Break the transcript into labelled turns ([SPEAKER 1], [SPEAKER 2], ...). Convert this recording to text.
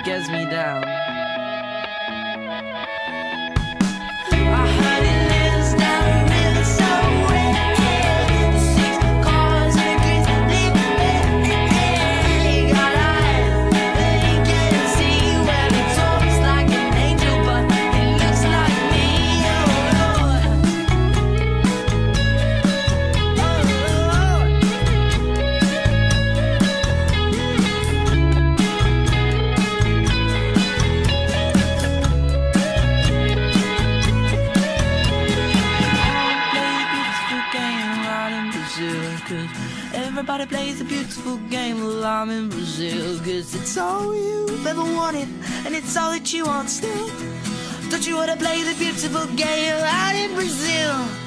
[SPEAKER 1] gets me down. Everybody plays a beautiful game while I'm in Brazil. Cause it's all you've ever wanted, and it's all that you want still. Don't you wanna play the beautiful game out in Brazil?